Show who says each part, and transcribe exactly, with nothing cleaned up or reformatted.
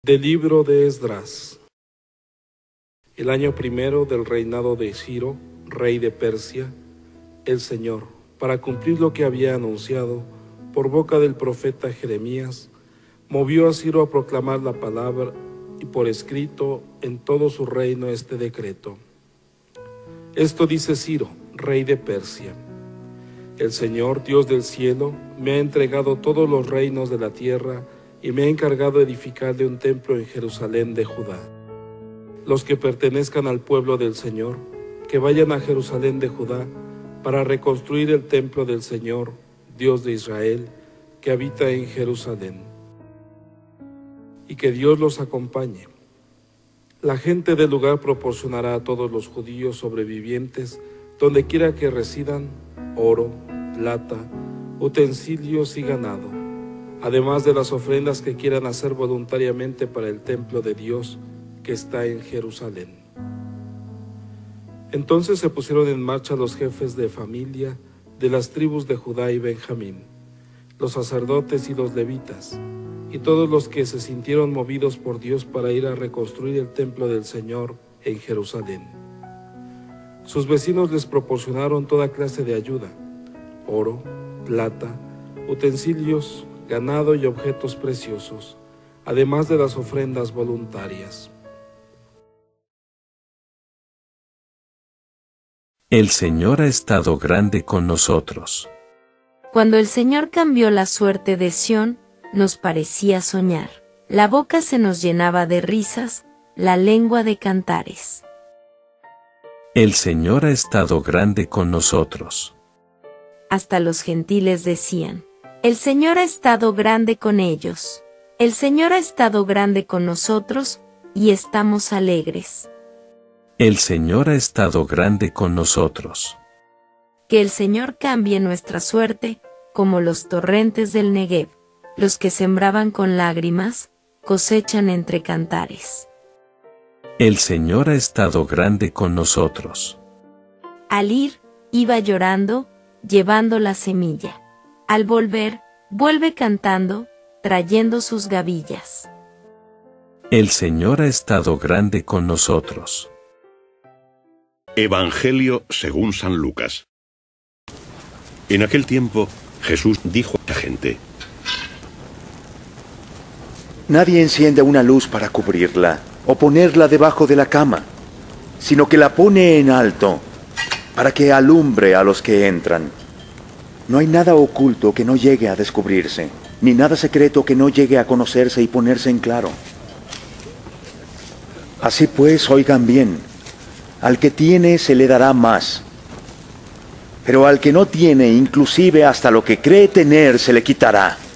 Speaker 1: Del libro de Esdras. El año primero del reinado de Ciro, rey de Persia, el Señor, para cumplir lo que había anunciado por boca del profeta Jeremías, movió a Ciro a proclamar la palabra y por escrito en todo su reino este decreto. Esto dice Ciro, rey de Persia: el Señor, Dios del cielo, me ha entregado todos los reinos de la tierra y me ha encargado edificarle un templo en Jerusalén de Judá. Los que pertenezcan al pueblo del Señor, que vayan a Jerusalén de Judá para reconstruir el templo del Señor, Dios de Israel, que habita en Jerusalén. Y que Dios los acompañe. La gente del lugar proporcionará a todos los judíos sobrevivientes, donde quiera que residan, oro, plata, utensilios y ganado, además de las ofrendas que quieran hacer voluntariamente para el templo de Dios que está en Jerusalén. Entonces se pusieron en marcha los jefes de familia de las tribus de Judá y Benjamín, los sacerdotes y los levitas, y todos los que se sintieron movidos por Dios para ir a reconstruir el templo del Señor en Jerusalén. Sus vecinos les proporcionaron toda clase de ayuda: oro, plata, utensilios, ganado y objetos preciosos, además de las ofrendas voluntarias.
Speaker 2: El Señor ha estado grande con nosotros.
Speaker 3: Cuando el Señor cambió la suerte de Sión, nos parecía soñar. La boca se nos llenaba de risas, la lengua de cantares.
Speaker 2: El Señor ha estado grande con nosotros.
Speaker 3: Hasta los gentiles decían: el Señor ha estado grande con ellos. El Señor ha estado grande con nosotros, y estamos alegres.
Speaker 2: El Señor ha estado grande con nosotros.
Speaker 3: Que el Señor cambie nuestra suerte, como los torrentes del Negev. Los que sembraban con lágrimas, cosechan entre cantares.
Speaker 2: El Señor ha estado grande con nosotros.
Speaker 3: Al ir, iba llorando, llevando la semilla. Al volver, vuelve cantando, trayendo sus gavillas.
Speaker 2: El Señor ha estado grande con nosotros.
Speaker 4: Evangelio según San Lucas. En aquel tiempo, Jesús dijo a la gente:
Speaker 5: nadie enciende una luz para cubrirla o ponerla debajo de la cama, sino que la pone en alto, para que alumbre a los que entran. No hay nada oculto que no llegue a descubrirse, ni nada secreto que no llegue a conocerse y ponerse en claro. Así pues, oigan bien: al que tiene se le dará más, pero al que no tiene, inclusive hasta lo que cree tener, se le quitará.